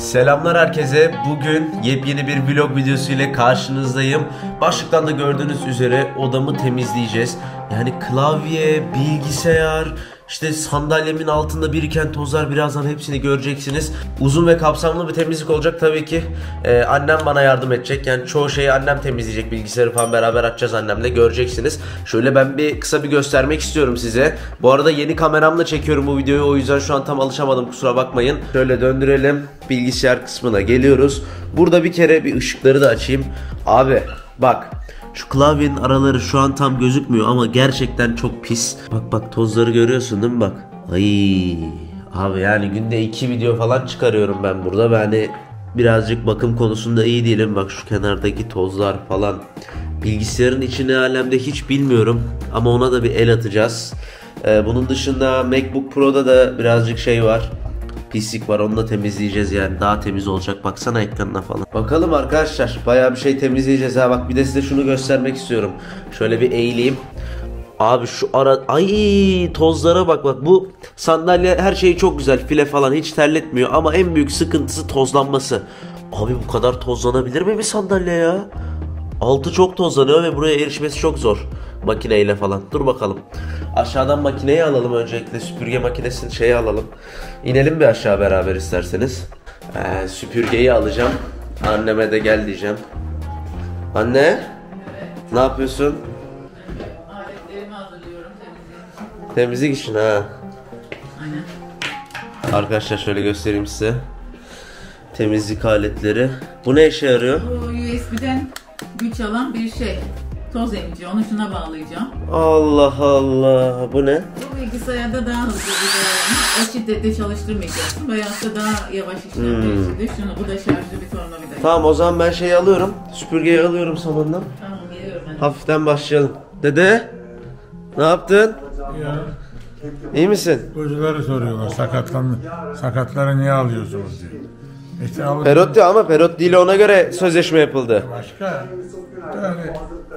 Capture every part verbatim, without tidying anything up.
Selamlar herkese. Bugün yepyeni bir vlog videosu ile karşınızdayım. Başlıktan da gördüğünüz üzere odamı temizleyeceğiz. Yani klavye, bilgisayar, işte sandalyemin altında biriken tozlar, birazdan hepsini göreceksiniz. Uzun ve kapsamlı bir temizlik olacak tabii ki. Ee, annem bana yardım edecek. Yani çoğu şeyi annem temizleyecek. Bilgisayarı falan beraber açacağız annemle, göreceksiniz. Şöyle ben bir kısa bir göstermek istiyorum size. Bu arada yeni kameramla çekiyorum bu videoyu. O yüzden şu an tam alışamadım, kusura bakmayın. Şöyle döndürelim. Bilgisayar kısmına geliyoruz. Burada bir kere bir ışıkları da açayım. Abi bak. Şu klavyenin araları şu an tam gözükmüyor ama gerçekten çok pis. Bak bak, tozları görüyorsun değil mi bak. Ay abi, yani günde iki video falan çıkarıyorum ben burada. Yani birazcık bakım konusunda iyi değilim. Bak şu kenardaki tozlar falan. Bilgisayarın içine alemde hiç bilmiyorum ama ona da bir el atacağız. Ee, bunun dışında MacBook Pro'da da birazcık şey var. Pislik var, onu da temizleyeceğiz, yani daha temiz olacak. Baksana ekranına falan. Bakalım arkadaşlar, bayağı bir şey temizleyeceğiz ha. Bak bir de size şunu göstermek istiyorum. Şöyle bir eğileyim. Abi şu ara, ay tozlara bak bak. Bu sandalye her şeyi çok güzel, file falan hiç terletmiyor ama en büyük sıkıntısı tozlanması. Abi bu kadar tozlanabilir mi bir sandalye ya? Altı çok tozlanıyor ve buraya erişmesi çok zor. Makineyle falan. Dur bakalım. Aşağıdan makineyi alalım öncelikle. Süpürge makinesini şeye alalım. İnelim bir aşağı beraber isterseniz. Ee, süpürgeyi alacağım. Anneme de gel diyeceğim. Anne. Evet. Ne yapıyorsun? Aletlerimi hazırlıyorum. Temizlik. Temizlik işin ha. Aynen. Arkadaşlar şöyle göstereyim size. Temizlik aletleri. Bu ne işe yarıyor? Bu U S B'den güç alan bir şey. Toz emici. Onu şuna bağlayacağım. Allah Allah. Bu ne? Bu bilgisayarda daha hızlı bir de o şiddette çalıştırmayacaksın. Veyahut da daha yavaş işlemler Hmm. içindir. Şunu, bu da şarjlı bir tornavida. Tamam, o zaman ben şeyi alıyorum. Süpürgeyi alıyorum samandan. Tamam, geliyorum ben. Hafiften başlayalım. Dede, ne yaptın? Ya, İyi misin? hocaları soruyorlar sakatlan sakatları niye alıyorsunuz diye. İşte alın- Perotti, ama Perotti ile ona göre sözleşme yapıldı. başka yani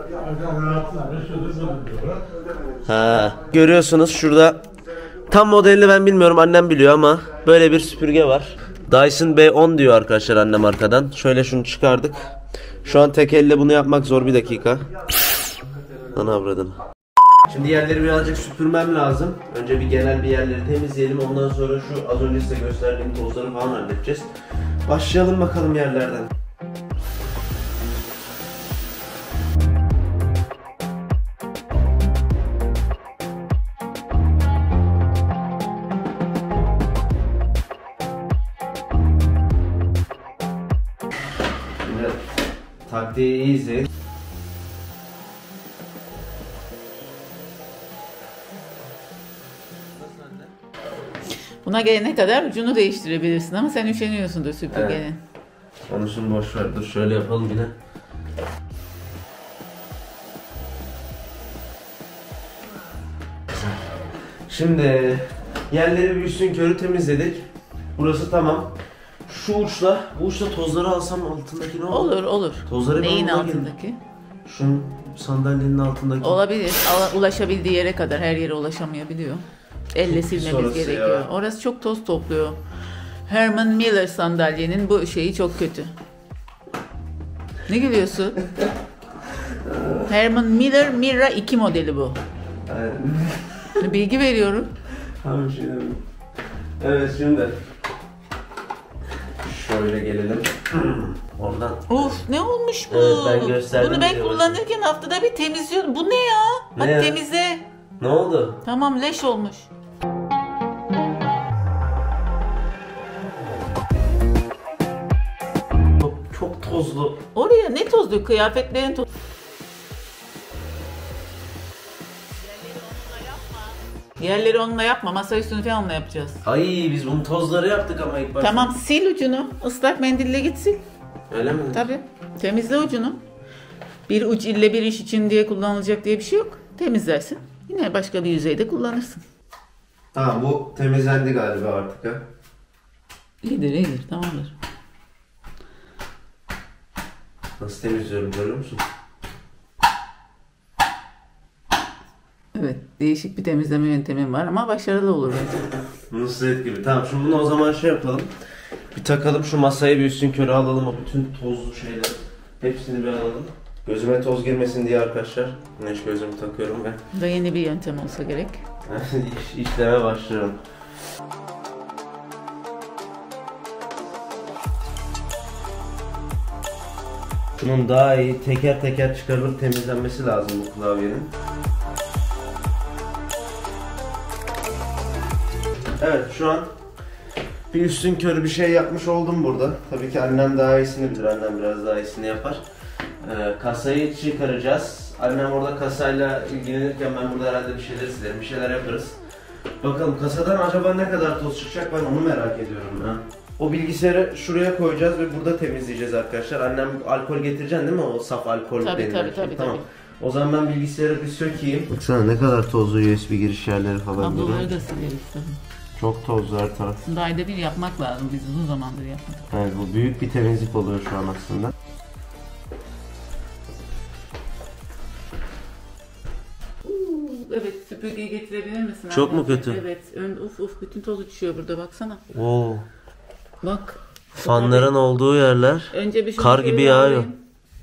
Ha. Görüyorsunuz şurada, tam modelini ben bilmiyorum, annem biliyor ama böyle bir süpürge var. Dyson B on diyor arkadaşlar annem arkadan. Şöyle şunu çıkardık. Şu an tek elle bunu yapmak zor, bir dakika. Ana avradını. Şimdi yerleri birazcık süpürmem lazım. Önce bir genel bir yerleri temizleyelim. Ondan sonra şu az önce size gösterdiğim tozları falan halledeceğiz. Başlayalım bakalım yerlerden. Şimdi taktiği iyi izleyin. Buna gelene kadar ucunu değiştirebilirsin ama sen üşeniyorsundur süpürgenin. Evet. Onu şimdi boş ver. Dur şöyle yapalım yine. Şimdi yerleri bir üstün körü temizledik. Burası tamam. Şu uçla, bu uçla tozları alsam altındaki ne olur? Olur olur. Tozları Neyin ben altındaki? Şunun sandalyenin altındaki. Olabilir. Ala- Ulaşabildiği yere kadar, her yere ulaşamayabiliyor. Elle Çok pis silmemiz orası gerekiyor. ya. Orası çok toz topluyor. Herman Miller sandalyenin bu şeyi çok kötü. Ne gülüyorsun? Herman Miller Mira iki modeli bu. Aynen. Bilgi veriyorum. Tamam şimdi. Evet şimdi. Şöyle gelelim. Oradan. Of, ne olmuş bu? Evet, ben gösterdim Bunu ben diye kullanırken haftada bir temizliyordum. Bu ne ya? Ne Hadi ya? temizle. Ne oldu? Tamam, leş olmuş. Çok, çok tozlu. Oraya ne tozlu? Kıyafetlerin toz. Yerleri onunla yapma. Masa üstünü falan onunla yapacağız. Ay biz bunu tozları yaptık ama ilk başta. Tamam, sil ucunu. Islak mendille git sil. Öyle mi? Tabii. Temizle ucunu. Bir uç ille bir iş için diye kullanılacak diye bir şey yok. Temizlersin. Yine başka bir yüzeyde kullanırsın. Tamam, bu temizlendi galiba artık ha. İyidir iyidir, tamamdır. Nasıl temizliyorum görüyor musun? Evet, değişik bir temizleme yöntemim var ama başarılı olur bence. Nusret gibi. Tamam, şimdi bunu o zaman şey yapalım. Bir takalım şu masaya, bir üstün körü alalım, o bütün tozlu şeyleri. Hepsini bir alalım. Gözüme toz girmesin diye arkadaşlar. Güneş gözlüğümü takıyorum ben. Bu da yeni bir yöntem olsa gerek. İş, işleme başlıyorum. Şunun daha iyi teker teker çıkarılıp temizlenmesi lazım bu klavyenin. Evet, şu an bir üstün körü bir şey yapmış oldum burada. Tabii ki annem daha iyisini bilir, annem biraz daha iyisini yapar. Ee, kasayı çıkaracağız. Annem orada kasayla ilgilenirken ben burada herhalde bir şeyler silerim, bir şeyler yaparız. Bakalım kasadan acaba ne kadar toz çıkacak, ben onu merak ediyorum ya. O bilgisayarı şuraya koyacağız ve burada temizleyeceğiz arkadaşlar. Annem alkol getireceksin değil mi? O saf alkol tabii, denilen tabii, şey. tabii, Tamam. tabii. O zaman ben bilgisayarı bir sökeyim. Baksana ne kadar tozlu U S B giriş yerleri falan. Kabloları da sileriz tabii. Çok tozlu her taraf. Aslında ayda bir yapmak lazım. Biz uzun zamandır yapmadık. Evet, bu büyük bir temizlik oluyor şu an aslında. Evet, süpürgeyi getirebilir misin? Çok abi? mu kötü? Evet. Ön, uf uf bütün toz uçuyor burada, baksana. Oo. Bak. Fanların olduğu yerler Önce bir kar gibi yağıyor. alayım.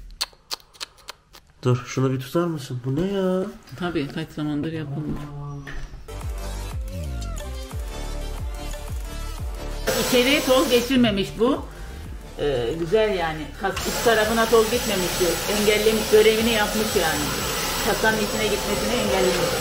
Dur şunu bir tutar mısın? Bu ne ya? Tabii kaç zamandır yapılmış. İçeriye toz geçirmemiş bu. Ee, güzel yani. Kas, üst tarafına toz gitmemiş. Engellemiş, görevini yapmış yani. Kasanın içine gitmesini engellemiş.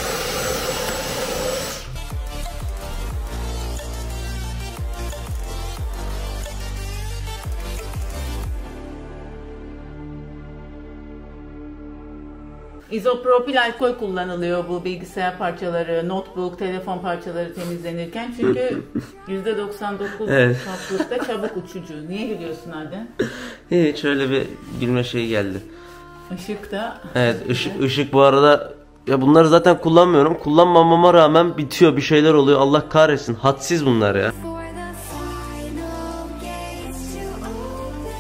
İzopropil alkol kullanılıyor bu bilgisayar parçaları, notebook, telefon parçaları temizlenirken. Çünkü yüzde doksan dokuz Evet. tatlıkta çabuk uçucu. Niye gülüyorsun Adem? Hiç öyle bir gülme şeyi geldi. Işık da... Evet, ışık, ışık bu arada, ya bunları zaten kullanmıyorum. Kullanmamama rağmen bitiyor, bir şeyler oluyor. Allah kahretsin. Hadsiz bunlar ya. For the final gates to open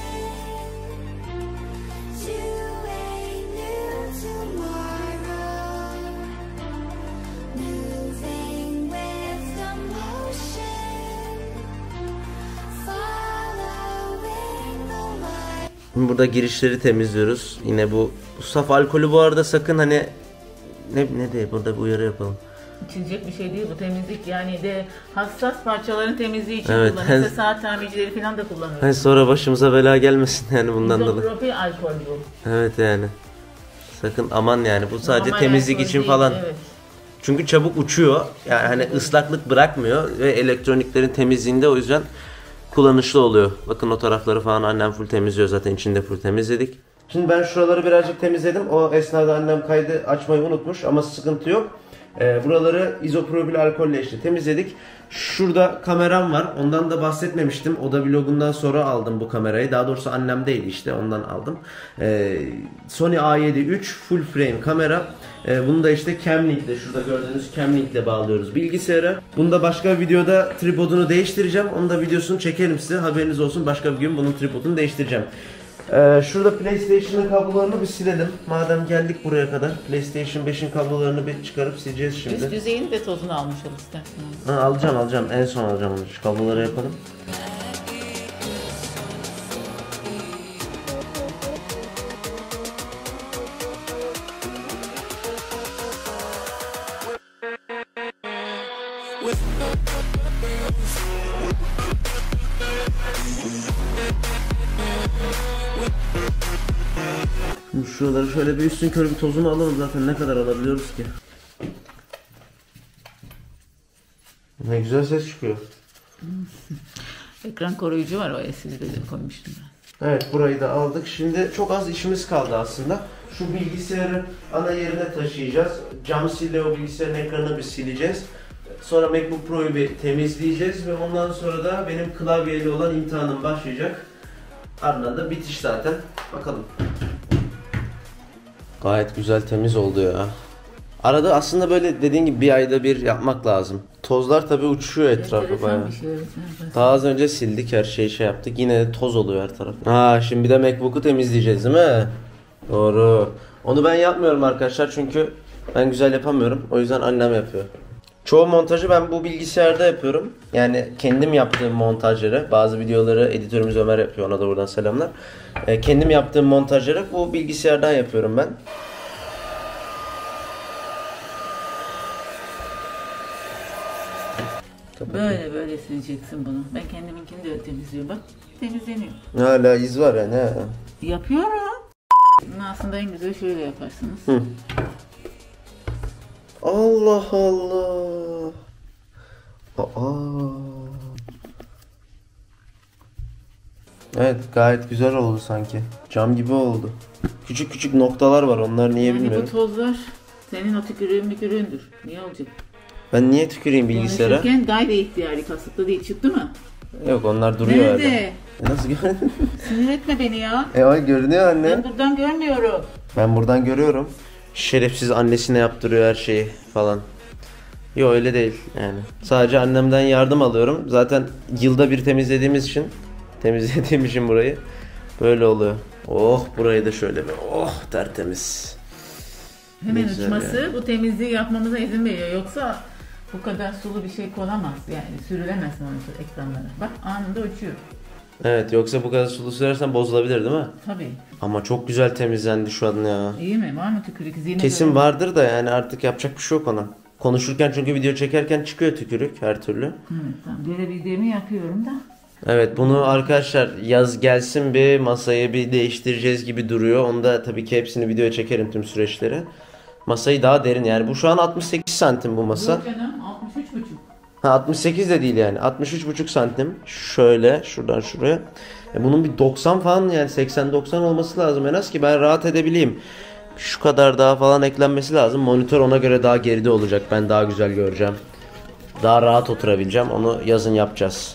to a new tomorrow, moving with the motion, following the light. Şimdi burada girişleri temizliyoruz. Yine bu, bu saf alkolü bu arada sakın hani ne ne de burada bir uyarı yapalım. İçilecek bir şey değil bu, temizlik yani de hassas parçaların temizliği için Evet, kullanılıyor. hani- Saat tamircileri falan da kullanıyor. Hani sonra başımıza bela gelmesin yani bundan dolayı. İzopropil alkol bu. Evet yani. Sakın aman yani, bu sadece Normal temizlik alkol için değil, falan. Evet. Çünkü çabuk uçuyor. Yani hani ıslaklık bırakmıyor ve elektroniklerin temizliğinde o yüzden kullanışlı oluyor. Bakın o tarafları falan annem full temizliyor, zaten içinde full temizledik. Şimdi ben şuraları birazcık temizledim. O esnada annem kaydı açmayı unutmuş ama sıkıntı yok. Ee, buraları izopropil alkolle işte temizledik. Şurada kameram var. Ondan da bahsetmemiştim. Oda vlogundan sonra aldım bu kamerayı. Daha doğrusu annem değil işte, ondan aldım. Ee, Sony A yedi üç full frame kamera. Ee, bunu da işte Camlink'le, şurada gördüğünüz Camlink'le bağlıyoruz bilgisayara. Bunu da başka bir videoda tripodunu değiştireceğim. Onun da videosunu çekelim size. Haberiniz olsun. Başka bir gün bunun tripodunu değiştireceğim. Ee, şurada PlayStation'ın kablolarını bir silelim. Madem geldik buraya kadar. PlayStation beşin kablolarını bir çıkarıp sileceğiz Üst şimdi. yüzeyini de tozunu almış ol istersen. Ha, alacağım alacağım. En son alacağım onu. Şu kabloları yapalım. Şimdi şuraları şöyle bir üstün körü bir tozunu alalım, zaten ne kadar alabiliyoruz ki. Ne güzel ses çıkıyor. Ekran koruyucu var, o S S D'de koymuştum ben. Evet, burayı da aldık. Şimdi çok az işimiz kaldı aslında. Şu bilgisayarı ana yerine taşıyacağız. Cam sille o bilgisayarın ekranını bir sileceğiz. Sonra MacBook Pro'yu bir temizleyeceğiz ve ondan sonra da benim klavyeyle olan imtihanım başlayacak. Ardından da bitiş zaten. Bakalım. Gayet güzel temiz oldu ya. Arada aslında böyle dediğin gibi bir ayda bir yapmak lazım. Tozlar tabii uçuşuyor etrafı Enteresan bayağı. bir şey, evet. Evet. Daha az önce sildik, her şeyi şey yaptık. Yine de toz oluyor her taraf. Ha, şimdi bir de MacBook'u temizleyeceğiz değil mi? Doğru. Onu ben yapmıyorum arkadaşlar çünkü ben güzel yapamıyorum. O yüzden annem yapıyor. Çoğu montajı ben bu bilgisayarda yapıyorum. Yani kendim yaptığım montajları, bazı videoları editörümüz Ömer yapıyor, ona da buradan selamlar. E, kendim yaptığım montajları bu bilgisayardan yapıyorum ben. Böyle böyle sileceksin bunu. Ben kendiminkini de öyle temizliyorum. Bak temizleniyor. Hala iz var ya, ne? Yapıyorum. Aslında en güzel şöyle yaparsınız. Hı. Allah Allah. Aa. Evet, gayet güzel oldu sanki. Cam gibi oldu. Küçük küçük noktalar var, onlar niye Yani bilmiyorum. bu tozlar senin o tükürüğün mükürüğündür. Niye olacak? Ben niye tüküreyim bilgisayara? Konuşurken gayri ihtiyari, kasıtlı değil. Çıktı mı? Yok, onlar duruyor Nerede? öyle. E nasıl gördün? Sinir etme beni ya. E ay, görünüyor anne. Ben buradan görmüyorum. Ben buradan görüyorum. Şerefsiz annesine yaptırıyor her şeyi falan. Yok, öyle değil yani. Sadece annemden yardım alıyorum. Zaten yılda bir temizlediğimiz için, temizlediğim için burayı böyle oluyor. Oh, burayı da şöyle bir oh, tertemiz. Hemen Güzel uçması yani. bu temizliği yapmamıza izin veriyor. Yoksa bu kadar sulu bir şey konamaz. Yani sürülemez monitör ekranlara. Bak anında uçuyor. Evet, yoksa bu kadar sulu sürersen bozulabilir değil mi? Tabii. Ama çok güzel temizlendi şu an ya. İyi mi? Var mı tükürük izine Kesin göre? vardır da yani artık yapacak bir şey yok ona. Konuşurken, çünkü video çekerken çıkıyor tükürük her türlü. Evet, tamam. Görebildiğimi yapıyorum da. Evet, bunu arkadaşlar yaz gelsin bir masayı bir değiştireceğiz gibi duruyor. Onda tabii ki hepsini videoya çekerim, tüm süreçleri. Masayı daha derin, yani bu şu an altmış sekiz santim bu masa. Yok canım, altmış üç buçuk. Ha, altmış sekiz de değil yani, altmış üç buçuk santim. Şöyle şuradan şuraya. E bunun bir doksan falan, yani seksen doksan olması lazım en az ki ben rahat edebileyim. Şu kadar daha falan eklenmesi lazım. Monitör ona göre daha geride olacak. Ben daha güzel göreceğim. Daha rahat oturabileceğim. Onu yazın yapacağız.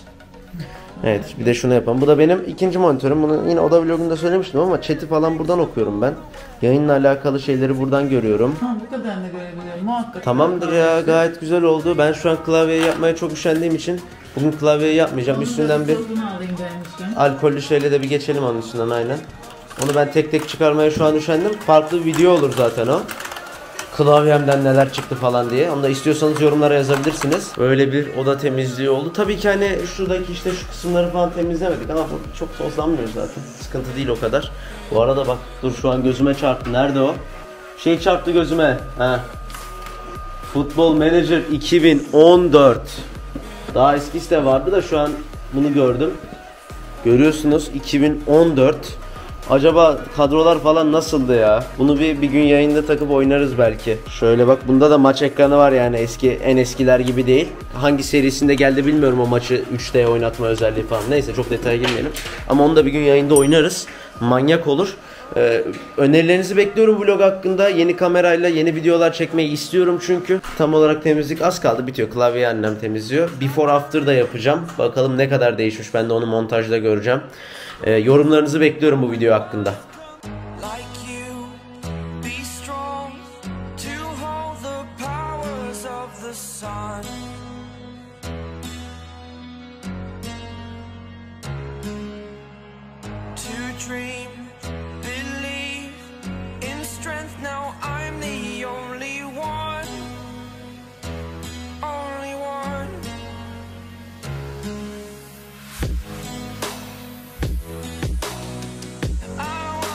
Evet, bir de şunu yapalım. Bu da benim ikinci monitörüm. Bunu yine oda vlogunda söylemiştim ama chat'i falan buradan okuyorum ben. Yayınla alakalı şeyleri buradan görüyorum. Tamam, bu kadar da görebiliyorum muhakkak. Tamamdır ya, gayet güzel oldu. Ben şu an klavyeyi yapmaya çok üşendiğim için bugün klavyeyi yapmayacağım. Üstünden bir Tozunu alayım gelmişken. alkollü şeyle de bir geçelim onun üstünden, aynen. Onu ben tek tek çıkarmaya şu an üşendim. Farklı bir video olur zaten o. Klavyemden neler çıktı falan diye. Onu da istiyorsanız yorumlara yazabilirsiniz. Böyle bir oda temizliği oldu. Tabii ki hani şuradaki işte şu kısımları falan temizlemedik ama bu çok tozlanmıyor zaten. Sıkıntı değil o kadar. Bu arada bak, dur şu an gözüme çarptı. Nerede o? Şey çarptı gözüme. Ha. Football Manager iki bin on dört. Daha eskisi de vardı da şu an bunu gördüm. Görüyorsunuz, iki bin on dört. Acaba kadrolar falan nasıldı ya? Bunu bir bir gün yayında takıp oynarız belki. Şöyle bak, bunda da maç ekranı var yani, eski en eskiler gibi değil. Hangi serisinde geldi bilmiyorum o maçı üç D oynatma özelliği falan. Neyse, çok detaya girmeyelim. Ama onu da bir gün yayında oynarız. Manyak olur. Ee, önerilerinizi bekliyorum vlog hakkında. Yeni kamerayla yeni videolar çekmeyi istiyorum çünkü. Tam olarak temizlik az kaldı, bitiyor. Klavyeyi annem temizliyor. Before after da yapacağım. Bakalım ne kadar değişmiş, ben de onu montajda göreceğim. Ee, yorumlarınızı bekliyorum bu video hakkında. Like you, be strong to hold the powers of the sun. To dream, believe in strength. Now I'm the only one, only one. I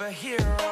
hero.